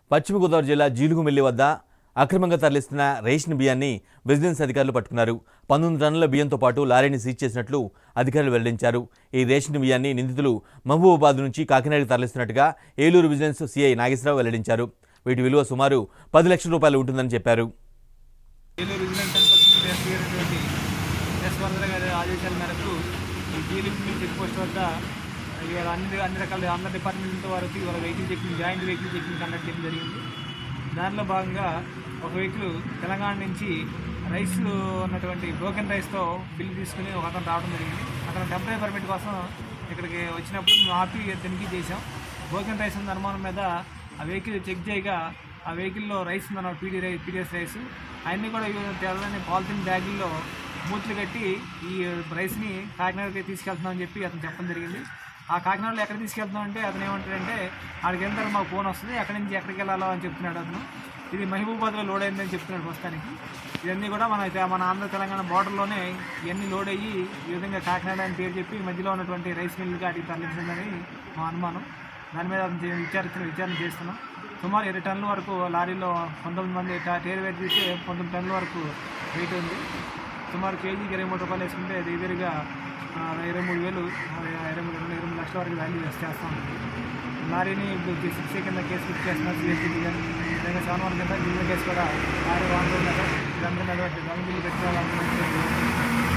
పశ్చిమ గోదావరి జిల్లా జీలుగుమిల్లి వద్ద అక్రమంగా తరలిస్తున్న రేషన్ బియ్యాన్ని విజిలెన్స్ అధికారులు పట్టుకున్నారు. 19 టన్నుల బియ్యంతో పాటు లారీని సీజ్ చేసినట్లు అధికారులు వెల్లడించారు. ఈ రేషన్ బియ్యాన్ని నిందితులు మహబూబాబాద్ నుంచి కాకినాడకు తరలిస్తున్నట్టుగా ఏలూరు విజిలెన్స్ సిఐ నాగేశ్వరరావు వెల్లడించారు. వీటి విలువ సుమారు 10 లక్షల రూపాయలు ఉంటుందని చెప్పారు. ఆదేశాల మేరకు జీలుగుమిల్లి చెక్ పోస్ట్ వద్ద అన్ని రకాల ఆంధ్ర డిపార్ట్మెంట్ వారికి వాళ్ళ vehicle checking, joint vehicle checking conduct చేయడం జరిగింది. దానిలో భాగంగా ఒక వెహికల్ తెలంగాణ నుంచి రైస్ ఉన్నటువంటి బ్రోకెన్ రైస్తో బిల్లు తీసుకుని ఒక అతను రావడం జరిగింది. అతను టెంపరీ పర్మిట్ కోసం ఇక్కడికి వచ్చినప్పుడు మేము ఆపి తనిఖీ చేసాం. బ్రోకెన్ రైస్ ఉన్న అనుమానం మీద ఆ వెహికల్ చెక్ చేయగా ఆ వెహికల్లో రైస్ ఉందన్న పీడిఎస్ రైస్ అవన్నీ కూడా తెల్లని పాలిథిన్ బ్యాగుల్లో మూతులు కట్టి ఈ రైస్ని కాకినాడకి తీసుకెళ్తున్నామని చెప్పి అతను చెప్పడం జరిగింది. ఆ కాకినాడలో ఎక్కడ తీసుకెళ్తున్నాం అంటే అతను ఏమంటాడంటే ఆడికి వెళ్తారు, మాకు ఫోన్ వస్తుంది, ఎక్కడి నుంచి ఎక్కడికి వెళ్ళాలో అని చెప్తున్నాడు. అతను ఇది మహబూబాబాద్లో లోడ్ అయిందని చెప్తున్నాడు ప్రస్తుతానికి. ఇవన్నీ కూడా మన ఆంధ్ర తెలంగాణ బార్డర్లోనే ఇవన్నీ లోడ్ అయ్యి ఈ విధంగా కాకినాడ అని పేరు చెప్పి మధ్యలో ఉన్నటువంటి రైస్ మిల్లుకి అడిగి తరలించిందని మా అనుమానం. దాని మీద విచారణ చేస్తున్నాం. సుమారు 20 టన్నుల వరకు లారీలో 19 మంది టైర్ వెయిట్ తీస్తే 19 టన్నుల వరకు వెయిట్ ఉంది. సుమారు కేజీకి 23 రూపాయలు వేసుకుంటే దగ్గరగా 23,000 23 లక్షల వరకు వాల్యూ చేస్తాం. లారీని ఇప్పుడు 6 కింద కేసు బుక్ చేస్తున్నారు. సిఎస్టీ గారు విధంగా 7 కింద జిల్లా కేసు కూడా లారీ వాడుతున్నారు. ఇదంతా గవర్నమెంట్ పెట్టిన